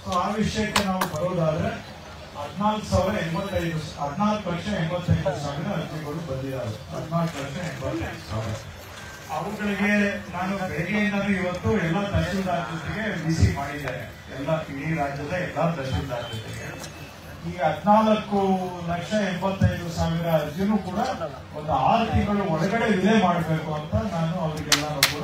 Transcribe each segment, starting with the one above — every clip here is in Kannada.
ಸೊ ಆ ವಿಷಯಕ್ಕೆ ನಾವು ಬರೋದಾದ್ರೆ 14,85,000 ಅರ್ಜಿಗಳು ಬಂದಿದ್ದಾವೆ. 14,85,000 ಅವುಗಳಿಗೆ ನಾನು ಬೆಳಗ್ಗೆಯಿಂದಲೂ ಇವತ್ತು ಎಲ್ಲ ತಹಶೀಲ್ದಾರ್ ಜೊತೆಗೆ ಬಿಸಿ ಮಾಡಿದ್ದಾರೆ. ಎಲ್ಲ ಇಡೀ ರಾಜ್ಯದ ಎಲ್ಲ ತಹಶೀಲ್ದಾರ್ ಜೊತೆಗೆ ಈ 14,85,000 ಅರ್ಜಿನೂ ಕೂಡ ಒಂದು 6 ತಿಂಗಳು ಒಳಗಡೆ ವಿಲೆ ಮಾಡಬೇಕು ಅಂತ ನಾನು ಅವರಿಗೆಲ್ಲರೂ ಕೂಡ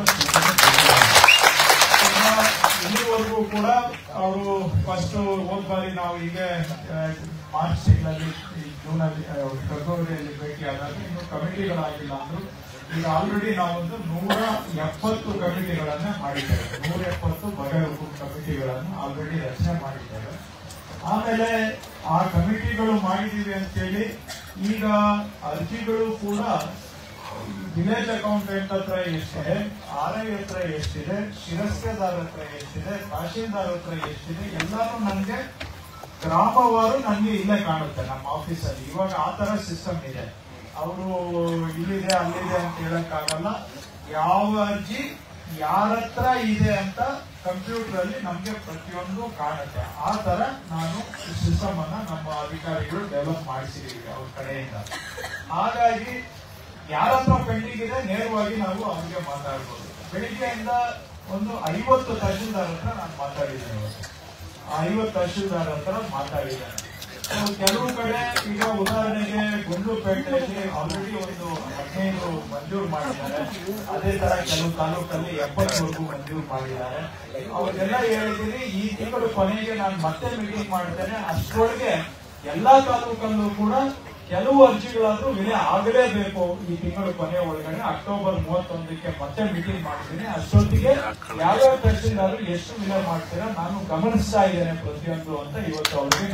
ಇಲ್ಲಿವರೆಗೂ ಕೂಡ ಅವರು ಫಸ್ಟ್ ಹೋದ ಬಾರಿ ನಾವು ಈಗ ಮಾರ್ಚ್ ತಿಂಗಳಲ್ಲಿ ಜೂನಲ್ಲಿ ಫೆಬ್ರವರಿಯಲ್ಲಿ ಭೇಟಿಯಾದಾಗ ಇನ್ನು ಕಮಿಟಿಗಳಾಗಿಲ್ಲ ಅಂದ್ರು. ಈಗ ಆಲ್ರೆಡಿ ನಾವೊಂದು 170 ಕಮಿಟಿಗಳನ್ನ ಮಾಡಿದ್ದೇವೆ. 170 ಬಗೆಹರಿಸುವ ಕಮಿಟಿಗಳನ್ನು ಆಲ್ರೆಡಿ ರಚನೆ ಮಾಡಿದ್ದೇವೆ. ಆಮೇಲೆ ಆ ಕಮಿಟಿಗಳು ಮಾಡಿದೀವಿ ಅಂತೇಳಿ ಈಗ ಅರ್ಜಿಗಳು ಕೂಡ ವಿಲೇಜ್ ಅಕೌಂಟೆಂಟ್ ಹತ್ರ ಎಷ್ಟಿದೆ, RI ಹತ್ರ ಎಷ್ಟಿದೆ, ಶಿರಸ್ತೆದಾರ್ ಹತ್ರ ಎಷ್ಟಿದೆ, ತಹಶೀಲ್ದಾರ್ ಹತ್ರ ಎಷ್ಟಿದೆ ಎಲ್ಲಾನು ನನಗೆ ಗ್ರಾಮವಾರು ನನಗೆ ಇಲ್ಲೇ ಕಾಣುತ್ತೆ ನಮ್ಮ ಆಫೀಸಲ್ಲಿ. ಇವಾಗ ಆ ತರ ಸಿಸ್ಟಮ್ ಇದೆ. ಅವರು ಇಲ್ಲಿದೆ ಅಲ್ಲಿದೆ ಅಂತ ಹೇಳಕ್ಕಾಗಲ್ಲ. ಯಾವ ಅರ್ಜಿ ಯಾರ ಹತ್ರ ಇದೆ ಅಂತ ಕಂಪ್ಯೂಟರ್ ಅಲ್ಲಿ ನಮ್ಗೆ ಪ್ರತಿಯೊಂದು ಕಾಣುತ್ತೆ. ಆ ತರ ನಾನು ಸಿಸ್ಟಮ್ ಅನ್ನ ನಮ್ಮ ಅಧಿಕಾರಿಗಳು ಡೆವಲಪ್ ಮಾಡಿಸಿದೀವಿ ಅವ್ರ ಕಡೆಯಿಂದ. ಹಾಗಾಗಿ ಯಾರ ಹತ್ರ ಪೆಂಡಿಂಗ್ ಇದೆ ನೇರವಾಗಿ ನಾವು ಅವ್ರಿಗೆ ಮಾತಾಡ್ಬೋದು. ಬೆಳಿಗ್ಗೆಯಿಂದ ಒಂದು 50 ತಹಶೀಲ್ದಾರ್ ಹತ್ರ ನಾನು ಮಾತಾಡಿದ್ದೇನೆ. 50 ತಹಶೀಲ್ದಾರ್ ಹತ್ರ ಮಾತಾಡಿದ್ದೇನೆ. ಕೆಲವು ಕಡೆ ಈಗ ಉದಾಹರಣೆಗೆ ಗುಂಡ್ಲುಪೇಟೆಯಲ್ಲಿ ಆಲ್ರೆಡಿ ಒಂದು 15 ಮಂಜೂರು ಮಾಡಿದ್ದಾರೆ. ಅದೇ ತರ ಕೆಲವು ತಾಲೂಕಲ್ಲಿ 70ವರೆಗೂ ಮಂಜೂರು ಮಾಡಿದ್ದಾರೆ. ಅವ್ರಿಗೆಲ್ಲ ಹೇಳಿದೀನಿ ಈ ತಿಂಗಳು ಕೊನೆಗೆ ನಾನು ಮತ್ತೆ ಮೀಟಿಂಗ್ ಮಾಡ್ತೇನೆ. ಅಷ್ಟರೊಳಗೆ ಎಲ್ಲಾ ತಾಲೂಕಲ್ಲೂ ಕೂಡ ಕೆಲವು ಅರ್ಜಿಗಳಾದ್ರೂ ವಿಲೆ ಆಗಲೇಬೇಕು. ಈ ತಿಂಗಳು ಕೊನೆಯ ಒಳಗಡೆ ಅಕ್ಟೋಬರ್ 31ಕ್ಕೆ ಮತ್ತೆ ಮೀಟಿಂಗ್ ಮಾಡ್ತೀನಿ. ಅಷ್ಟೊತ್ತಿಗೆ ಯಾವ್ಯಾವ ತಹಶೀಲ್ದಾರ್ ಎಷ್ಟು ವಿಲೆ ಮಾಡ್ತೀರಾ ನಾನು ಗಮನಿಸ್ತಾ ಇದ್ದೇನೆ ಪ್ರತಿಯೊಂದು ಅಂತ ಇವತ್ತು ಅವರಿಗೆ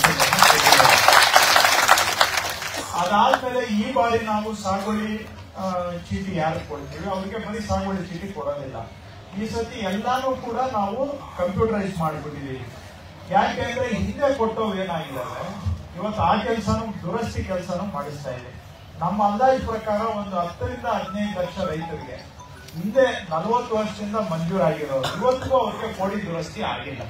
ಅದಾದ್ಮೇಲೆ ಈ ಬಾರಿ ನಾವು ಸಾಗುವಳಿ ಚೀಟಿ ಯಾರು ಕೊಡ್ತೀವಿ ಅವ್ರಿಗೆ ಬರೀ ಸಾಗುವಳಿ ಚೀಟಿ ಕೊಡೋದಿಲ್ಲ. ಈ ಸತಿ ಎಲ್ಲಾನು ಕೂಡ ನಾವು ಕಂಪ್ಯೂಟರೈಸ್ ಮಾಡಿಬಿಟ್ಟಿದೀವಿ. ಯಾಕೆಂದ್ರೆ ಹಿಂದೆ ಕೊಟ್ಟವು ಏನಾಗಿದ್ದಾರೆ ಇವತ್ತು ಆ ಕೆಲಸನೂ ದುರಸ್ತಿ ಕೆಲಸನೂ ಮಾಡಿಸ್ತಾ ಇದೆ. ನಮ್ಮ ಅಂದಾಜು ಪ್ರಕಾರ ಒಂದು 10 ರಿಂದ 15 ಲಕ್ಷ ರೈತರಿಗೆ ಹಿಂದೆ 40 ವರ್ಷದಿಂದ ಮಂಜೂರಾಗಿರೋರು ಇವತ್ತಿಗೂ ಅವ್ರಿಗೆ ಕೋಡಿ ದುರಸ್ತಿ ಆಗಿಲ್ಲ.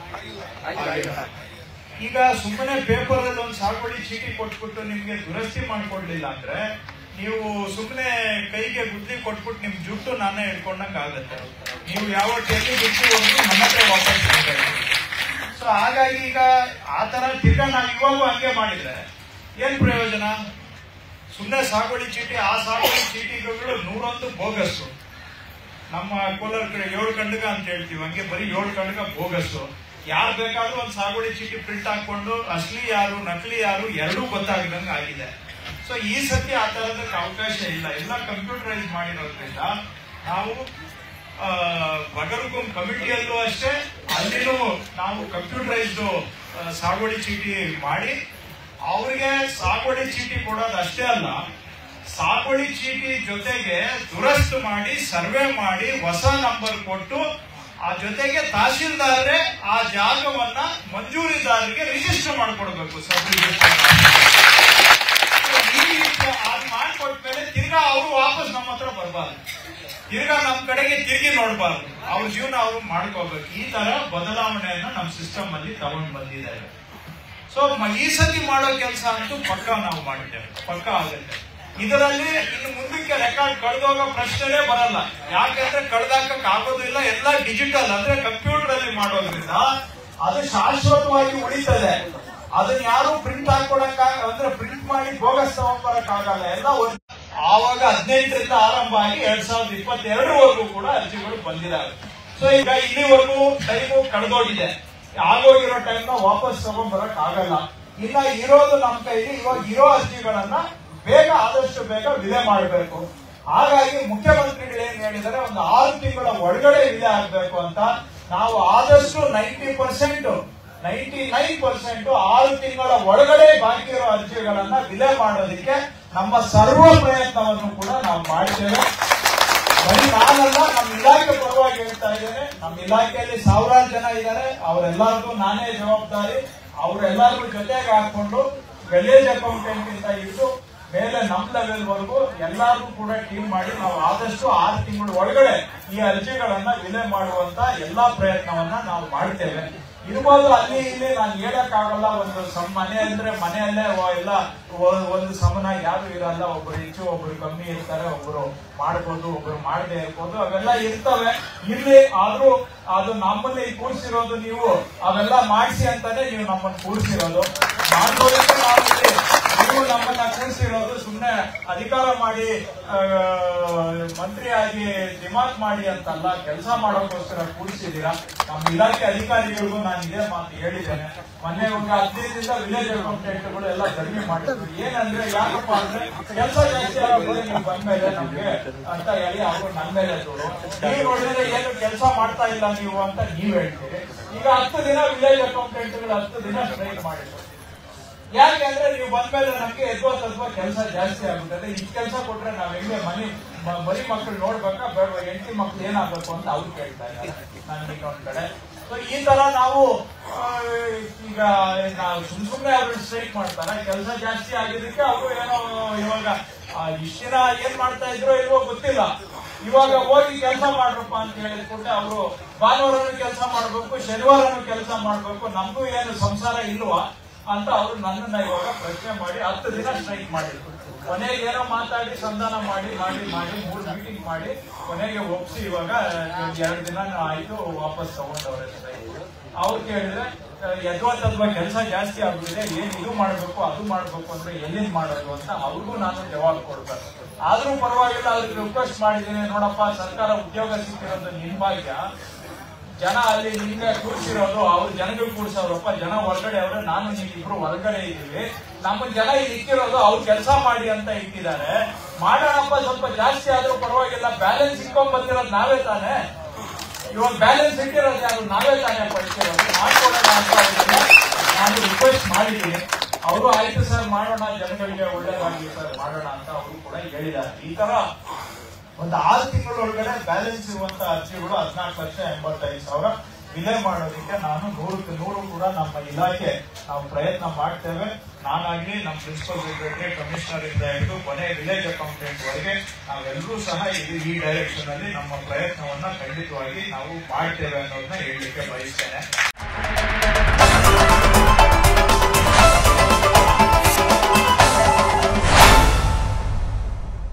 ಈಗ ಸುಮ್ಮನೆ ಪೇಪರ್ ಅಲ್ಲಿ ಒಂದು ಸಾಗುವಳಿ ಚೀಟಿ ಕೊಟ್ಬಿಟ್ಟು ನಿಮ್ಗೆ ದುರಸ್ತಿ ಮಾಡ್ಕೊಡ್ಲಿಲ್ಲ ಅಂದ್ರೆ ನೀವು ಸುಮ್ಮನೆ ಕೈಗೆ ಗುದ್ದಿ ಕೊಟ್ಬಿಟ್ಟು ನಿಮ್ ಜುಟ್ಟು ನಾನೇ ಹಿಡ್ಕೊಂಡಂಗೆ ಆಗುತ್ತೆ. ನೀವು ಯಾವ ಟೆಲ್ಲಿ ಬಿಟ್ಟು ಒಂದು ನನ್ನ ಹತ್ರ ವಾಪಸ್ ಬೇಕಾಗಿ. ಸೊ ಹಾಗಾಗಿ ಈಗ ಆ ತರ ತಿರ್ಗಾ ನಾವು ಇವಾಗೂ ಹಂಗೆ ಮಾಡಿದ್ರೆ ಏನ್ ಪ್ರಯೋಜನ? ಸುಮ್ಮನೆ ಸಾಗುವಳಿ ಚೀಟಿ ಆ ಸಾಗುವಳಿ ಚೀಟಿಗಳು 101 ಬೋಗಸ್ಸು. ನಮ್ಮ ಕೋಲಾರ ಕಡೆ 7 ಕಂಡಗ ಅಂತ ಹೇಳ್ತೀವಿ, ಹಂಗೆ ಬರೀ 7 ಕಂಡಗ ಬೋಗಸ್ಸು. ಯಾರು ಬೇಕಾದ್ರೂ ಒಂದು ಸಾಗುವಳಿ ಚೀಟಿ ಪ್ರಿಂಟ್ ಹಾಕೊಂಡು ಅಸಲಿ ಯಾರು ನಕಲಿ ಯಾರು ಎರಡೂ ಗೊತ್ತಾಗದಂಗೆ ಆಗಿದೆ. ಸೊ ಈ ಸತಿ ಆ ತರದಕ್ಕೆ ಅವಕಾಶ ಇಲ್ಲ. ಎಲ್ಲ ಕಂಪ್ಯೂಟರೈಸ್ ಮಾಡಿರೋದ್ರಿಂದ ನಾವು ಬಗರ್ಗುಂ ಕಮಿಟಿಯಲ್ಲೂ ಅಷ್ಟೇ ಅಲ್ಲಿನೂ ನಾವು ಕಂಪ್ಯೂಟರೈಸ್ಡ್ ಸಾಗುವಳಿ ಚೀಟಿ ಮಾಡಿ ಅವ್ರಿಗೆ ಸಾಗುವಳಿ ಚೀಟಿ ಕೊಡೋದು ಅಷ್ಟೇ ಅಲ್ಲ, ಸಾಗುವಳಿ ಚೀಟಿ ಜೊತೆಗೆ ದುರಸ್ತು ಮಾಡಿ ಸರ್ವೆ ಮಾಡಿ ಹೊಸ ನಂಬರ್ ಕೊಟ್ಟು ಆ ಜೊತೆಗೆ ತಹಶೀಲ್ದಾರರೇ ಆ ಜಾಗವನ್ನ ಮಂಜೂರಿದಾರರಿಗೆ ರಿಜಿಸ್ಟರ್ ಮಾಡಿಕೊಡ್ಬೇಕು. ಸಬ್ ರಿಜಿಸ್ಟರ್ ಅದು ಮಾಡಿಕೊಟ್ಮೇಲೆ ತಿರ್ಗಾ ಅವರು ವಾಪಸ್ ನಮ್ಮ ಹತ್ರ ಬರಬಾರ್ದು, ತಿರ್ಗಾ ನಮ್ಮ ಕಡೆಗೆ ತಿರುಗಿ ನೋಡಬಾರ್ದು, ಅವ್ರ ಜೀವನ ಅವರು ಮಾಡ್ಕೋಬೇಕು. ಈ ತರ ಬದಲಾವಣೆಯನ್ನ ನಮ್ಮ ಸಿಸ್ಟಮ್ ಅಲ್ಲಿ ತಗೊಂಡು ಬಂದಿದ್ದಾರೆ. ಸೊ ಈ ಸತಿ ಮಾಡೋ ಕೆಲಸ ಅಂತೂ ಪಕ್ಕ ನಾವು ಮಾಡಿದ್ದೇವೆ, ಪಕ್ಕ ಆಗುತ್ತೆ. ಇದರಲ್ಲಿ ಇನ್ನು ಮುಂದಕ್ಕೆ ರೆಕಾರ್ಡ್ ಕಳೆದೋಗೋ ಪ್ರಶ್ನೆನೇ ಬರಲ್ಲ. ಯಾಕಂದ್ರೆ ಕಳೆದಾಕಕ್ ಆಗೋದಿಲ್ಲ. ಎಲ್ಲ ಡಿಜಿಟಲ್ ಅಂದ್ರೆ ಕಂಪ್ಯೂಟರ್ ಅಲ್ಲಿ ಮಾಡೋದ್ರಿಂದ ಅದು ಶಾಶ್ವತವಾಗಿ ಉಳಿತದೆ. ಅದನ್ನ ಯಾರು ಪ್ರಿಂಟ್ ಹಾಕೊಳಕ್ ಅಂದ್ರೆ ಪ್ರಿಂಟ್ ಮಾಡಿ ಬೋಗಸ್ ತಗೊಂಡ್ಬರಕ್ ಆಗಲ್ಲ. ಎಲ್ಲ ಆವಾಗ 15ರಿಂದ ಆರಂಭ ಆಗಿ 2022ವರೆಗೂ ಕೂಡ ಅರ್ಜಿಗಳು ಬಂದಿದ್ದಾವೆ. ಸೊ ಈಗ ಇಲ್ಲಿವರೆಗೂ ಟೈಮು ಕಳೆದೋಗಿದೆ. ಆಗೋಗಿರೋ ಟೈಮ್ ನ ವಾಪಸ್ ತಗೊಂಡ್ಬರಕ್ ಆಗಲ್ಲ. ಇನ್ನ ಇರೋದು ನಮ್ಮ ಕೈಲಿ ಇವಾಗ ಇರೋ ಅರ್ಜಿಗಳನ್ನ ಬೇಗ ಆದಷ್ಟು ಬೇಗ ವಿಲೆ ಮಾಡಬೇಕು. ಹಾಗಾಗಿ ಮುಖ್ಯಮಂತ್ರಿಗಳು ಏನ್ ಹೇಳಿದರೆ ಒಂದು 6 ತಿಂಗಳ ಒಳಗಡೆ ವಿಲೆ ಆಗ್ಬೇಕು ಅಂತ. ನಾವು ಆದಷ್ಟು 99% 6 ತಿಂಗಳ ಒಳಗಡೆ ಬಾಕಿ ಇರೋ ಅರ್ಜಿಗಳನ್ನ ವಿಲೆ ಮಾಡೋದಕ್ಕೆ ನಮ್ಮ ಸರ್ವ ಪ್ರಯತ್ನವನ್ನು ಕೂಡ ನಾವು ಮಾಡ್ತೇವೆ. ಬರೀ ನಾನಲ್ಲ, ನಮ್ಮ ಇಲಾಖೆ ಪರವಾಗಿ ಹೇಳ್ತಾ ಇದ್ದೇನೆ. ನಮ್ಮ ಇಲಾಖೆಯಲ್ಲಿ 1000 ಜನ ಇದ್ದಾರೆ. ಅವರೆಲ್ಲರಿಗೂ ನಾನೇ ಜವಾಬ್ದಾರಿ. ಅವರೆಲ್ಲರಿಗೂ ಜೊತೆಗೆ ಹಾಕೊಂಡು ವಿಲೇಜ್ ಅಕೌಂಟೆಂಟ್ ಇಂದ ಹಿಡಿದು ಮೇಲೆ ನಮ್ಮ ಲೆವೆಲ್ ವರೆಗೂ ಎಲ್ಲರಿಗೂ ಕೂಡ ಟೀಮ್ ಮಾಡಿ ನಾವು ಆದಷ್ಟು 6 ತಿಂಗಳ ಒಳಗಡೆ ಈ ಅರ್ಜಿಗಳನ್ನ ವಿಲೆ ಮಾಡುವಂತ ಎಲ್ಲಾ ಪ್ರಯತ್ನವನ್ನ ನಾವು ಮಾಡ್ತೇವೆ. ಇರ್ಬೋದು ಅಲ್ಲಿ ಇಲ್ಲಿ ನಾನು ಹೇಳಕ್ಕಾಗಲ್ಲ. ಒಂದು ಮನೆ ಅಂದ್ರೆ ಮನೆಯಲ್ಲೇ ಎಲ್ಲ ಒಂದು ಸಮನ ಯಾರು ಇರಲ್ಲ. ಒಬ್ರು ಹೆಚ್ಚು ಒಬ್ರು ಕಮ್ಮಿ ಇರ್ತಾರೆ, ಒಬ್ರು ಮಾಡ್ಬೋದು ಒಬ್ರು ಮಾಡದೆ ಇರ್ಬೋದು, ಅವೆಲ್ಲ ಇರ್ತವೆ. ಇಲ್ಲಿ ಆದ್ರೂ ಅದು ನಮ್ಮನ್ನ ಕೂರ್ಸಿರೋದು ನೀವು ಅವೆಲ್ಲ ಮಾಡಿಸಿ ಅಂತಾನೆ ನೀವು ನಮ್ಮನ್ನ ಕೂರ್ಸಿರೋದು. ಮಾಡೋದಕ್ಕೆ ನೀವು ನಮ್ಮನ್ನ ಕೂರ್ಸಿರೋದು ಸುಮ್ಮನೆ ಅಧಿಕಾರ ಮಾಡಿ ಮಂತ್ರಿಯಾಗಿ ದಿಮಾಕ್ ಮಾಡಿ ಅಂತಲ್ಲ, ಕೆಲಸ ಮಾಡೋಕ್ಕೋಸ್ಕರ ಕೂರಿಸಿದ್ದೀರಾ. ನಮ್ಮ ಇಲಾಖೆ ಅಧಿಕಾರಿಗಳಿಗೂ ನಾನು ಇದೇ ಮಾತು ಹೇಳಿದ್ದೇನೆ. ಮೊನ್ನೆ ಒಂದು 15 ದಿನದಿಂದ ವಿಲೇಜ್ ಅಕೌಂಟೆಂಟ್ಗಳು ಎಲ್ಲ ಧರಣಿ ಮಾಡಿದ್ರು. ಏನಂದ್ರೆ ಯಾಕಪ್ಪ ಅಂದ್ರೆ ಕೆಲಸ ಜಾಸ್ತಿ ಆಗಿದೆ ನೀವು ಬಂದ್ಮೇಲೆ ನಮ್ಗೆ ಅಂತ ಹೇಳಿ ಅವರು ನನ್ನ ಮೇಲೆ ದೂರು. ನೀವು ನೋಡಿದ್ರೆ ಏನು ಕೆಲಸ ಮಾಡ್ತಾ ಇಲ್ಲ ನೀವು ಅಂತ ನೀವ್ ಹೇಳ್ತೀರಿ. ಈಗ 10 ದಿನ ವಿಲೇಜ್ ಅಕೌಂಟೆಂಟ್ಗಳು 10 ದಿನ ಸ್ಟ್ರೈಕ್ ಮಾಡಿದ್ರು. ಯಾಕೆಂದ್ರೆ ನೀವು ಬಂದ್ಮೇಲೆ ನಮ್ಗೆ ಎದ್ವಾ ಕೆಲಸ ಜಾಸ್ತಿ ಆಗುತ್ತದೆ. ಇಷ್ಟು ಕೆಲಸ ಕೊಟ್ರೆ ನಾವ್ ಹೆಂಗೆ ಬರೀ ಮಕ್ಕಳು ನೋಡ್ಬೇಕಾ ಬೇಡ, ಹೆಂಡತಿ ಮಕ್ಳು ಏನಾಗಬೇಕು ಅಂತ ಅವ್ರು ಕೇಳ್ತಾ ಇದ್ದಾರೆ ನನ್ಗೆ ಇನ್ನೊಂದ್ ಕಡೆ. ಸೊ ಈ ತರ ನಾವು ಈಗ ಸುಮ್ನೆ ಅವ್ರು ಸ್ಟ್ರೈಕ್ ಮಾಡ್ತಾರೆ. ಕೆಲಸ ಜಾಸ್ತಿ ಆಗಿದ್ದಕ್ಕೆ ಅವರು ಏನೋ ಇವಾಗ ಇಷ್ಟ ದಿನ ಏನ್ ಮಾಡ್ತಾ ಇದ್ರು ಇಲ್ವೋ ಗೊತ್ತಿಲ್ಲ. ಇವಾಗ ಹೋಗಿ ಕೆಲಸ ಮಾಡ್ರಪ್ಪ ಅಂತ ಹೇಳಿದ್ಬಿಟ್ಟು ಅವರು ಭಾನುವಾರನು ಕೆಲಸ ಮಾಡ್ಬೇಕು, ಶನಿವಾರನು ಕೆಲಸ ಮಾಡ್ಬೇಕು, ನಮಗೂ ಏನು ಸಂಸಾರ ಇಲ್ವಾ ಅಂತ ಅವರು ನನ್ನನ್ನ ಇವಾಗ ಪ್ರಶ್ನೆ ಮಾಡಿ 10 ದಿನ ಸ್ಟ್ರೈಕ್ ಮಾಡಿದ್ರು. ಕೊನೆಗೆ ಏನೋ ಮಾತಾಡಿ ಸಂಧಾನ ಮಾಡಿ 3 ಮೀಟಿಂಗ್ ಮಾಡಿ ಕೊನೆಗೆ ಒಪ್ಸಿ ಇವಾಗ 2 ದಿನ ಆಯ್ತು ವಾಪಸ್ ತಗೊಂಡವ್ರೆ ಸ್ಟ್ರೈಕ್. ಅವ್ರು ಕೇಳಿದ್ರೆ ಯಥಾವತ್ತದ್ವಾ ಕೆಲಸ ಜಾಸ್ತಿ ಆಗಿದೆ, ಏನ್ ಇದು ಮಾಡ್ಬೇಕು ಅದು ಮಾಡ್ಬೇಕು ಅಂದ್ರೆ ಎಲ್ಲಿಂದ ಮಾಡೋದು ಅಂತ ಅವ್ರಿಗೂ ನಾನು ಜವಾಬ್ ಕೊಡ್ತಾರೆ. ಆದ್ರೂ ಪರವಾಗಿಲ್ಲ, ಅವ್ರಿಗೆ ರಿಕ್ವೆಸ್ಟ್ ಮಾಡಿದ್ದೀನಿ, ನೋಡಪ್ಪ ಸರ್ಕಾರ ಉದ್ಯೋಗ ಸಿಕ್ಕಿರೋದು ನಿಮ್ ಭಾಗ್ಯ, ಜನ ಅಲ್ಲಿ ನಿಮ್ಗೆ ಕೂರ್ಸಿರೋದು ಅವ್ರ ಜನಗಳು ಕೂರ್ಸವ್ರಪ್ಪ, ಜನ ಹೊರಗಡೆ ಅವ್ರೆ, ನಾನು ನೀವಿಬ್ರು ಹೊರಗಡೆ ಇದ್ದೀವಿ, ನಮ್ಮ ಜನ ಇಲ್ಲಿ ಇಕ್ಕಿರೋದು ಅವ್ರು ಕೆಲಸ ಮಾಡಿ ಅಂತ ಇಟ್ಟಿದ್ದಾರೆ. ಮಾಡೋಣಪ್ಪ, ಸ್ವಲ್ಪ ಜಾಸ್ತಿ ಆದ್ರೂ ಪರವಾಗಿಲ್ಲ, ಬ್ಯಾಲೆನ್ಸ್ ಇಟ್ಕೊಂಡ್ ಬಂದಿರೋದು ನಾವೇ ತಾನೆ, ಇವಾಗ ಬ್ಯಾಲೆನ್ಸ್ ಇಟ್ಟಿರೋದು ಯಾರು ನಾವೇ ತಾನೇ ಪಡಿಸಿರೋದು, ಮಾಡ್ಕೊಡೋಣ ಅಂತ ನಾನು ರಿಕ್ವೆಸ್ಟ್ ಮಾಡಿದ್ದೀನಿ. ಅವರು ಆಯ್ತು ಸರ್ ಮಾಡೋಣ, ಜನಗಳಿಗೆ ಒಳ್ಳೇದಾಗಲಿ ಸರ್ ಮಾಡೋಣ ಅಂತ ಅವರು ಕೂಡ ಹೇಳಿದ್ದಾರೆ. ಈ ತರ ಒಂದು 6 ತಿಂಗಳೊಳಗಡೆ ಬ್ಯಾಲೆನ್ಸ್ ಇರುವಂತ ಅರ್ಜಿಗಳು 14,85,000 ವಿಲೆ ಮಾಡೋದಕ್ಕೆ ನಾನು 100ಕ್ಕೆ 100 ಕೂಡ ನಮ್ಮ ಇಲಾಖೆ ನಾವು ಪ್ರಯತ್ನ ಮಾಡ್ತೇವೆ. ನಾನಾಗ್ಲಿ ನಮ್ಮ ಪ್ರಿನ್ಸಿಪಲ್ ಸೆಕ್ರೆಟರಿ, ಕಮಿಷನರ್ ಇಂದ ಹಿಡಿದು ಕೊನೆ ವಿಲೇಜ್ ಅಕೌಂಟೆಂಟ್ ವರೆಗೆ ನಾವೆಲ್ಲರೂ ಸಹ ಈ ಡೈರೆಕ್ಷನ್ ಅಲ್ಲಿ ನಮ್ಮ ಪ್ರಯತ್ನವನ್ನ ಖಂಡಿತವಾಗಿ ನಾವು ಮಾಡ್ತೇವೆ ಅನ್ನೋದನ್ನ ಹೇಳಲಿಕ್ಕೆ ಬಯಸ್ತೇನೆ.